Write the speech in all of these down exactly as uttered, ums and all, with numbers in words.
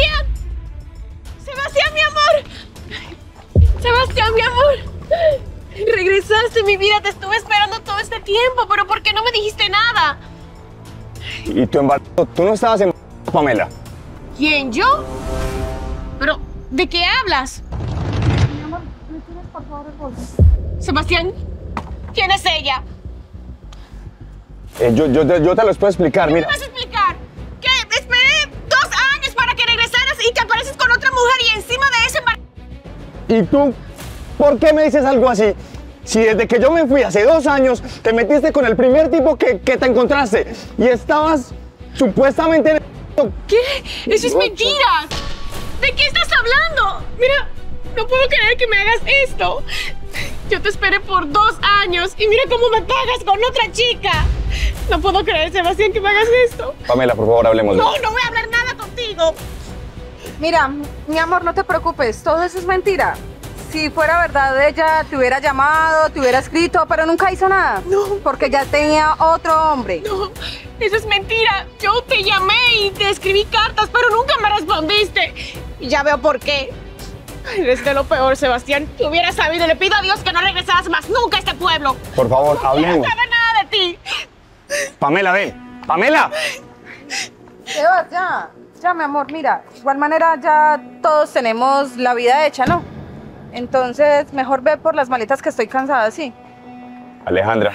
¡Sebastián! ¡Sebastián, mi amor! ¡Sebastián, mi amor! Regresaste, mi vida. Te estuve esperando todo este tiempo, pero ¿por qué no me dijiste nada? ¿Y tu embarazo? ¿Tú no estabas embarazada, Pamela? ¿Quién, yo? Pero, ¿de qué hablas? Mi amor, ¿me tienes por favor el bolso? Sebastián, ¿quién es ella? Eh, yo, yo, te- yo te los puedo explicar, ¿Qué mira. me vas a explicar? ¿Qué? Esperé dos años para que regresaras y te apareces con otra mujer y encima de ese embarazo. ¿Y tú? ¿Por qué me dices algo así? Si desde que yo me fui hace dos años, te metiste con el primer tipo que, que te encontraste y estabas supuestamente en el... ¿Qué? ¡Eso es mentira! ¿De qué estás hablando? Mira, no puedo creer que me hagas esto. Yo te esperé por dos años y mira cómo me pagas con otra chica. No puedo creer, Sebastián, que me hagas esto. Pamela, por favor, hablemos. No, no voy a hablar nada contigo. Mira, mi amor, no te preocupes, todo eso es mentira. Si fuera verdad, ella te hubiera llamado, te hubiera escrito, pero nunca hizo nada. No. Porque ya tenía otro hombre. No, eso es mentira. Yo te llamé y te escribí cartas, pero nunca me respondiste. Y ya veo por qué. Ay, eres de lo peor, Sebastián. Si hubiera sabido, le pido a Dios que no regresaras más nunca a este pueblo. Por favor, No quiero hablemos. saber nada de ti. Pamela, ven. Pamela. Sebas, ya, ya, mi amor, mira, de igual manera ya todos tenemos la vida hecha, ¿no? Entonces, mejor ve por las maletas que estoy cansada, sí. Alejandra,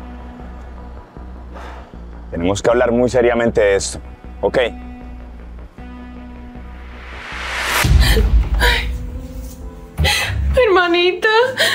tenemos que hablar muy seriamente de esto, ¿ok? Hermanita.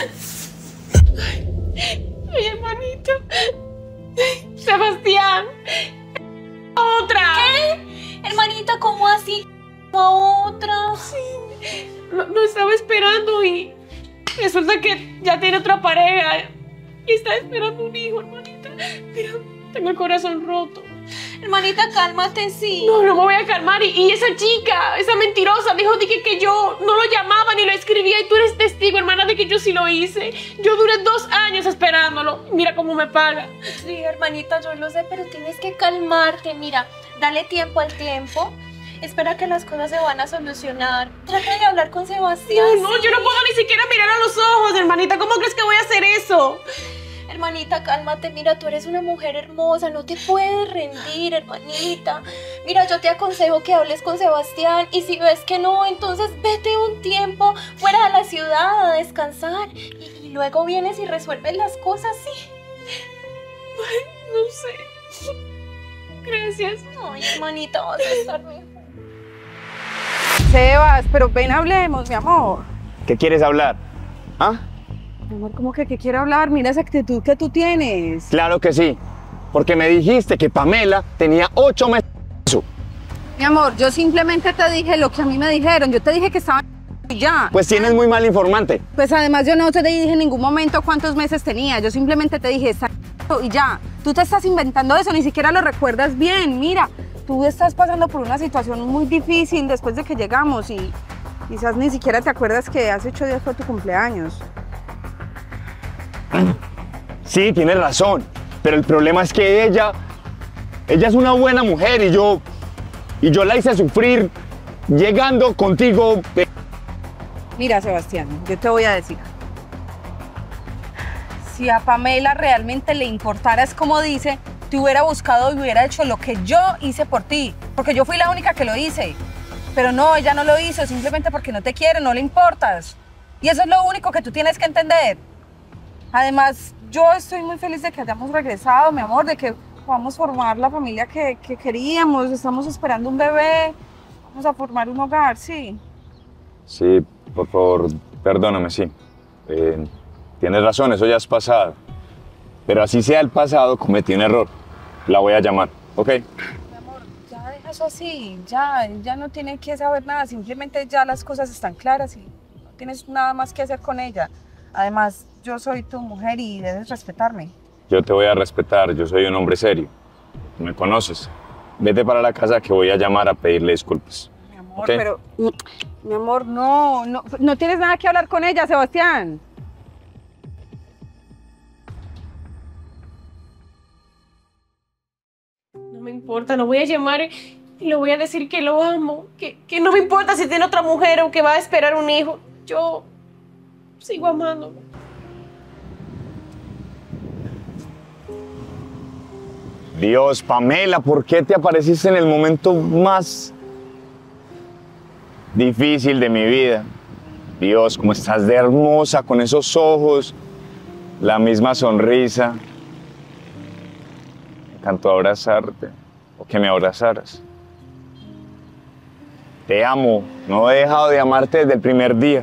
Ay, hermanito. Sebastián. Otra. ¿Qué? Hermanita, ¿cómo así? ¿A otra? Sí. Lo, lo estaba esperando y resulta que ya tiene otra pareja. Y está esperando un hijo, hermanita. Mira, tengo el corazón roto. Hermanita, cálmate, sí. No, no me voy a calmar. Y, y esa chica, esa mentirosa, dijo dije, que yo no lo llamaba ni lo escribía. Y tú eres testigo, hermana, de que yo sí lo hice. Yo duré dos años esperándolo. Mira cómo me paga. Sí, hermanita, yo lo sé, pero tienes que calmarte. Mira, dale tiempo al tiempo. Espera que las cosas se van a solucionar. Trata de hablar con Sebastián. No, no, sí. yo no puedo ni siquiera mirar a los ojos, hermanita. ¿Cómo crees que voy a hacer eso? Hermanita, cálmate. Mira, tú eres una mujer hermosa. No te puedes rendir, hermanita. Mira, yo te aconsejo que hables con Sebastián. Y si ves que no, entonces vete un tiempo fuera de la ciudad a descansar. Y, y luego vienes y resuelves las cosas, sí. Ay, no sé. Gracias. Ay, hermanita, vas a estar mejor. Sebas, pero ven, hablemos, mi amor. ¿Qué quieres hablar? ¿Ah? Mi amor, ¿cómo que qué quiero hablar? Mira esa actitud que tú tienes. Claro que sí, porque me dijiste que Pamela tenía ocho meses. Mi amor, yo simplemente te dije lo que a mí me dijeron. Yo te dije que estaba y ya. Pues tienes muy mal informante. Pues además yo no te dije en ningún momento cuántos meses tenía. Yo simplemente te dije, está y ya. Tú te estás inventando eso, ni siquiera lo recuerdas bien. Mira, tú estás pasando por una situación muy difícil después de que llegamos y quizás ni siquiera te acuerdas que hace ocho días fue tu cumpleaños. Sí, tienes razón, pero el problema es que ella, ella es una buena mujer y yo, y yo la hice sufrir llegando contigo. Mira, Sebastián, yo te voy a decir. Si a Pamela realmente le importara, es como dice, te hubiera buscado y hubiera hecho lo que yo hice por ti, porque yo fui la única que lo hice. Pero no, ella no lo hizo, simplemente porque no te quiere, no le importas. Y eso es lo único que tú tienes que entender. Además, yo estoy muy feliz de que hayamos regresado, mi amor, de que podamos formar la familia que, que queríamos. Estamos esperando un bebé, vamos a formar un hogar, sí. Sí, por favor, perdóname, sí. Eh, tienes razón, eso ya es pasado. Pero así sea el pasado, cometí un error. La voy a llamar, ¿ok? Mi amor, ya deja eso así, ya, ya no tiene que saber nada, simplemente ya las cosas están claras y no tienes nada más que hacer con ella. Además, yo soy tu mujer y debes respetarme. Yo te voy a respetar, yo soy un hombre serio. Me conoces. Vete para la casa que voy a llamar a pedirle disculpas. Mi amor, ¿Ok? pero... Mi amor, no, no, no tienes nada que hablar con ella, Sebastián. No me importa, no voy a llamar Y le voy a decir que lo amo, que, que no me importa si tiene otra mujer o que va a esperar un hijo. Yo sigo amándolo. Dios, Pamela, ¿por qué te apareciste en el momento más difícil de mi vida? Dios, cómo estás de hermosa, con esos ojos, la misma sonrisa. Me encantó abrazarte, o que me abrazaras. Te amo, no he dejado de amarte desde el primer día.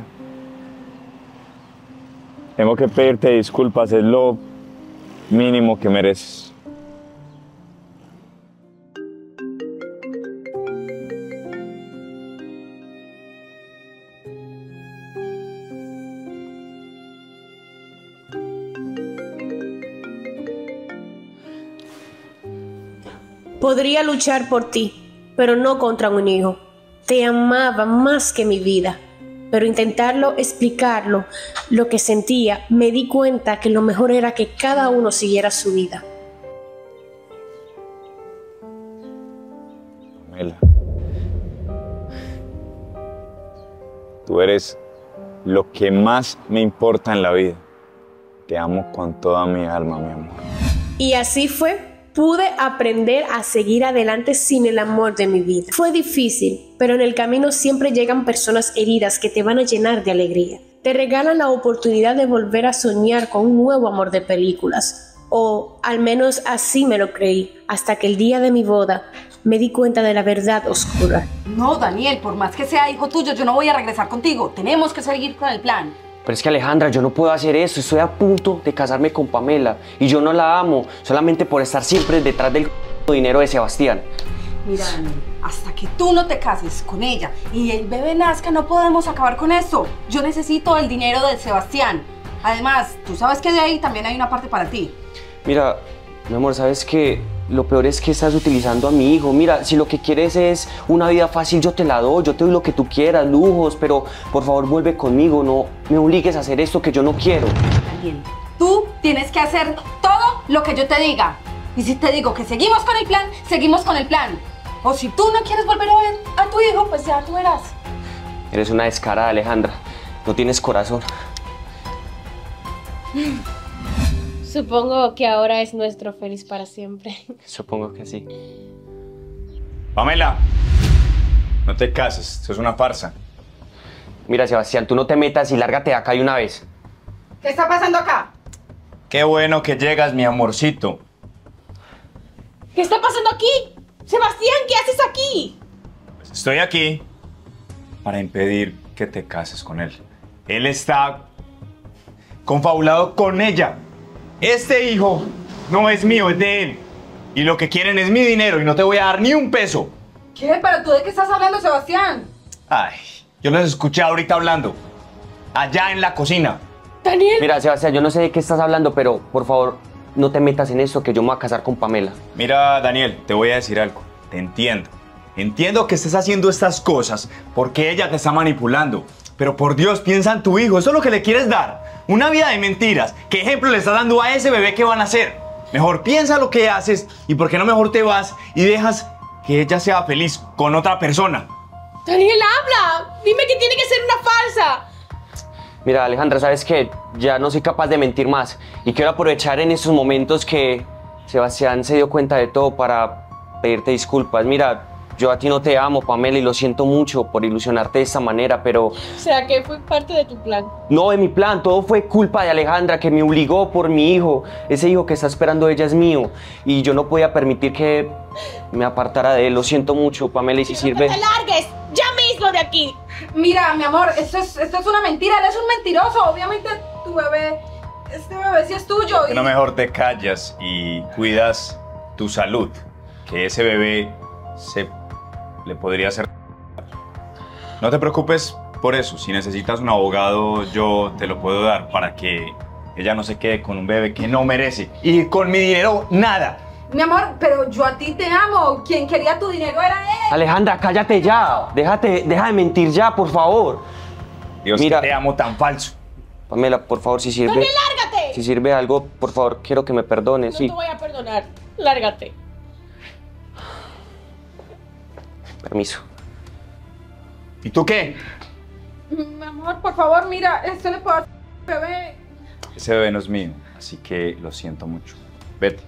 Tengo que pedirte disculpas, es lo mínimo que mereces. Podría luchar por ti, pero no contra un hijo. Te amaba más que mi vida, pero intentarlo explicarlo, lo que sentía, me di cuenta que lo mejor era que cada uno siguiera su vida. Pamela, tú eres lo que más me importa en la vida. Te amo con toda mi alma, mi amor. Y así fue. Pude aprender a seguir adelante sin el amor de mi vida. Fue difícil, pero en el camino siempre llegan personas heridas que te van a llenar de alegría. Te regalan la oportunidad de volver a soñar con un nuevo amor de películas. O al menos así me lo creí, hasta que el día de mi boda me di cuenta de la verdad oscura. No, Daniel, por más que sea hijo tuyo, yo no voy a regresar contigo. Tenemos que seguir con el plan. Pero es que Alejandra, yo no puedo hacer eso, estoy a punto de casarme con Pamela y yo no la amo solamente por estar siempre detrás del dinero de Sebastián. Mira, Daniel, hasta que tú no te cases con ella y el bebé nazca no podemos acabar con esto. Yo necesito el dinero de Sebastián. Además, tú sabes que de ahí también hay una parte para ti. Mira, mi amor, ¿sabes qué? Lo peor es que estás utilizando a mi hijo. Mira, si lo que quieres es una vida fácil, yo te la doy, yo te doy lo que tú quieras, lujos, pero por favor vuelve conmigo, no me obligues a hacer esto que yo no quiero. Daniel, tú tienes que hacer todo lo que yo te diga. Y si te digo que seguimos con el plan, seguimos con el plan. O si tú no quieres volver a ver a tu hijo, pues ya tú verás. Eres una descarada, Alejandra. No tienes corazón. Supongo que ahora es nuestro feliz para siempre. Supongo que sí. Pamela, no te cases, eso es una farsa. Mira, Sebastián, tú no te metas y lárgate de acá de una vez. ¿Qué está pasando acá? Qué bueno que llegas, mi amorcito. ¿Qué está pasando aquí? Sebastián, ¿qué haces aquí? Pues estoy aquí para impedir que te cases con él. Él está confabulado con ella. Este hijo no es mío, es de él. Y lo que quieren es mi dinero y no te voy a dar ni un peso. ¿Qué? ¿Pero tú de qué estás hablando, Sebastián? Ay, yo los escuché ahorita hablando. Allá en la cocina. Daniel. Mira, Sebastián, yo no sé de qué estás hablando, pero por favor, no te metas en eso, que yo me voy a casar con Pamela. Mira, Daniel, te voy a decir algo. Te entiendo. Entiendo que estés haciendo estas cosas porque ella te está manipulando. Pero por Dios, piensa en tu hijo. Eso es lo que le quieres dar. Una vida de mentiras. ¿Qué ejemplo le estás dando a ese bebé que van a hacer? Mejor piensa lo que haces y por qué no mejor te vas y dejas que ella sea feliz con otra persona. Daniel, habla. Dime que tiene que ser una falsa. Mira, Alejandra, ¿sabes qué? Ya no soy capaz de mentir más. Y quiero aprovechar en estos momentos que Sebastián se dio cuenta de todo para pedirte disculpas. Mira, yo a ti no te amo, Pamela, y lo siento mucho por ilusionarte de esta manera, pero... O sea, que fue parte de tu plan. No, de mi plan. Todo fue culpa de Alejandra, que me obligó por mi hijo. Ese hijo que está esperando ella es mío. Y yo no podía permitir que me apartara de él. Lo siento mucho, Pamela, y si sirve... ¡No te largues! ¡Ya mismo de aquí! Mira, mi amor, esto es, esto es una mentira. Él es un mentiroso. Obviamente tu bebé, este bebé sí es tuyo. ¿Por qué y... no mejor te callas y cuidas tu salud? Que ese bebé se le podría hacer... No te preocupes por eso. Si necesitas un abogado, yo te lo puedo dar para que ella no se quede con un bebé que no merece. Y con mi dinero, nada. Mi amor, pero yo a ti te amo. Quien quería tu dinero era él. Alejandra, cállate ya. Déjate, deja de mentir ya, por favor. Dios, Mira, que te amo tan falso. Pamela, por favor, si sirve... ¡Daniel, lárgate! Si sirve algo, por favor, quiero que me perdones. No sí. te voy a perdonar. Lárgate. Permiso. ¿Y tú qué? Mi amor, por favor, mira, esto le puedo hacer a mi bebé. Ese bebé no es mío, así que lo siento mucho. Vete.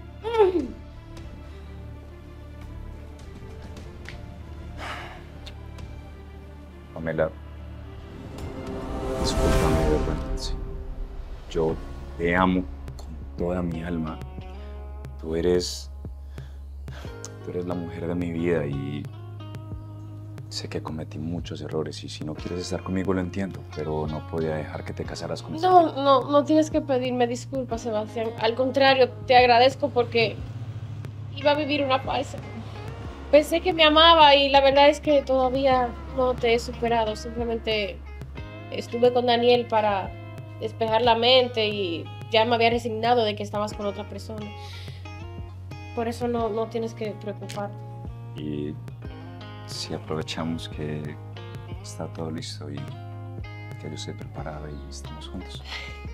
Pamela, discúlpame de verdad. Sí. Yo te amo con toda mi alma. Tú eres, tú eres la mujer de mi vida y sé que cometí muchos errores y si no quieres estar conmigo lo entiendo, pero no podía dejar que te casaras con ese No, tipo. no, no tienes que pedirme disculpas, Sebastián. Al contrario, te agradezco porque iba a vivir una farsa. Pensé que me amaba y la verdad es que todavía no te he superado. Simplemente estuve con Daniel para despejar la mente y ya me había resignado de que estabas con otra persona. Por eso no, no tienes que preocuparte. Y si aprovechamos que está todo listo y que yo estoy preparado y estamos juntos.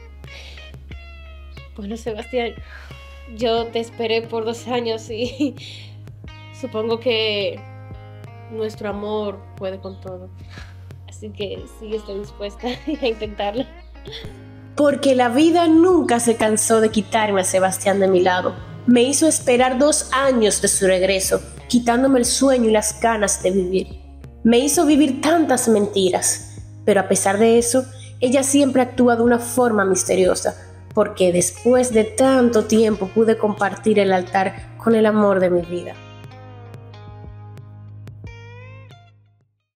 Bueno, Sebastián, yo te esperé por dos años y supongo que nuestro amor puede con todo. Así que sí estoy dispuesta a intentarlo. Porque la vida nunca se cansó de quitarme a Sebastián de mi lado. Me hizo esperar dos años de su regreso, quitándome el sueño y las ganas de vivir. Me hizo vivir tantas mentiras, pero a pesar de eso, ella siempre actúa de una forma misteriosa, porque después de tanto tiempo pude compartir el altar con el amor de mi vida.